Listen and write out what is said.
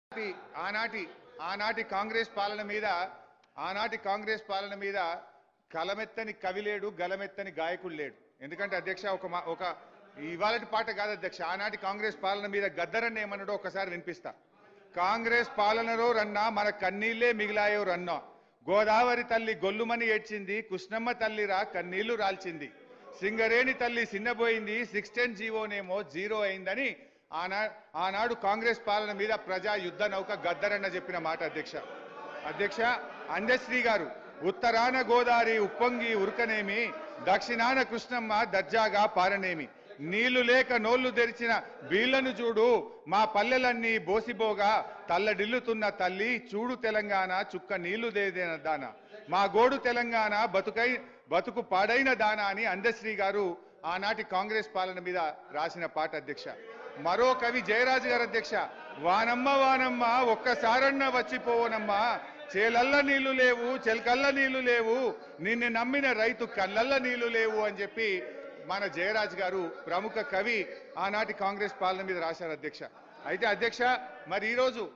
ఆనాటి ఆనాటి కాంగ్రెస్ పాలన మీద కలమెత్తని కవిలేడు గలమెత్తని గాయకుడు లేడు. ఎందుకంటే అధ్యక్ష ఒక ఇవాళటి పాట కాదు అధ్యక్ష, ఆనాటి కాంగ్రెస్ పాలన మీద గద్దరన్న ఏమన్నాడో ఒకసారి వినిపిస్తా. కాంగ్రెస్ పాలనలో రన్నా మన కన్నీళ్లే మిగిలాయో రన్నా, గోదావరి తల్లి గొల్లుమని ఏడ్చింది, కృష్ణమ్మ తల్లిరా కన్నీళ్లు రాల్చింది, సింగరేణి తల్లి సిన్నబోయింది, 610 జీవోనేమో జీరో అయిందని ఆనాడు కాంగ్రెస్ పాలన మీద ప్రజా యుద్ధ నౌక గద్దరన్న చెప్పిన మాట అధ్యక్ష. అందశ్రీ గారు ఉత్తరాన గోదావరి ఉప్పొంగి ఉరకనేమి, దక్షిణాన కృష్ణమ్మ దర్జాగా పారనేమి, నీళ్లు లేక నోళ్లు తెరిచిన బీళ్లను చూడు, మా పల్లెలన్నీ బోసిబోగా తల్లడిల్లుతున్న తల్లి చూడు తెలంగాణ చుక్క నీళ్లు దేదేన దాన, మా గోడు తెలంగాణ బతుకు పాడైన దాన అని అందశ్రీ గారు ఆనాటి కాంగ్రెస్ పాలన మీద రాసిన పాట అధ్యక్ష. మరో కవి జయరాజు గారు అధ్యక్ష, వానమ్మ వానమ్మ ఒక్కసారన్న వచ్చిపోవనమ్మా, చేలల్ల నీళ్లు లేవు చెల్కల్ల నీళ్లు లేవు, నిన్ను నమ్మిన రైతు కళ్ళల్ల నీళ్లు లేవు అని చెప్పి మన జయరాజు గారు ప్రముఖ కవి ఆనాటి కాంగ్రెస్ పాలన మీద రాశారు అధ్యక్ష. అయితే అధ్యక్ష మరి ఈరోజు